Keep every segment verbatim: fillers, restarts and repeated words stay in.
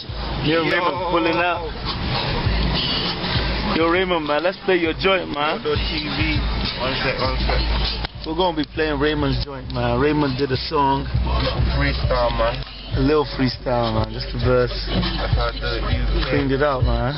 Yo, Raymond pulling out. Yo, Raymond, man, let's play your joint, man. T V. One sec, one sec. We're gonna be playing Raymond's joint, man. Raymond did a song. Freestyle, man. A little freestyle, man. Just a verse. That's how I do it. You Cleaned it out, man.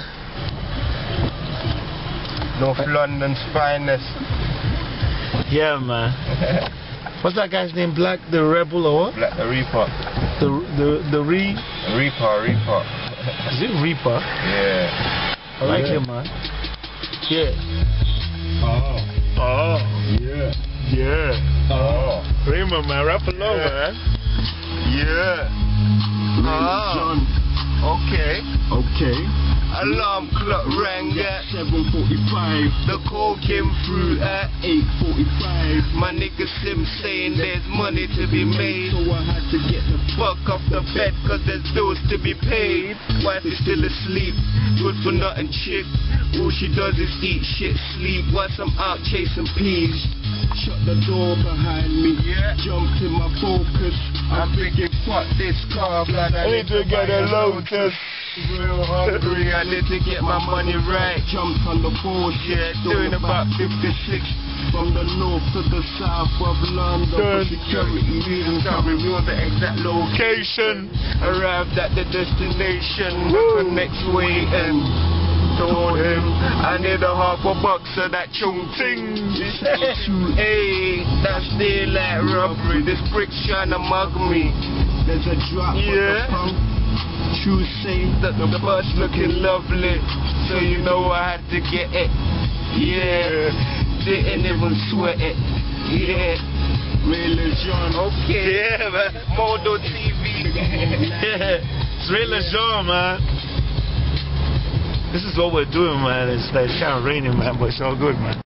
North London's finest. Yeah, man. What's that guy's name? Black the Rebel or what? Black the Reaper. The the the Re. Reaper, Reaper. Is it Reaper? Yeah. I like him, man. Yeah. Oh. Oh. Yeah. Yeah. Oh. Raymond, man, rap along, Yeah. man. Yeah. Ah. Okay. Okay. Alarm clock rang at seven forty-five. the call came through at eight forty-five. my nigga Slim saying there's money to be made. So I had to get the Fuck off the bed cause there's bills to be paid. Wife is still asleep, good for nothing chick. All she does is eat shit, sleep. Once I'm out chasing peas. shut the door behind me. Yeah. Jumped in my focus. I'm thinking fuck this car, blood. I need to get a Lotus. Real hungry, I need to get my money right. Jumped on the board. Yeah, doing about fifty-six. From the north to the south of London. For security reasons. Can't reveal the exact location. Arrived at the destination. The next way and told him I need a half a box of that chung ting. Hey, that's daylight robbery. This brick's trying to mug me. There's a drop Yeah. of the punk. True say The, the bud's looking lovely, so you know I had to get it. Yeah, didn't even sweat it. Yeah, religion. okay. Yeah, man. Modo T V. Yeah. It's Ray LeJean, man. This is what we're doing, man. It's like kind of raining, man, but it's all good, man.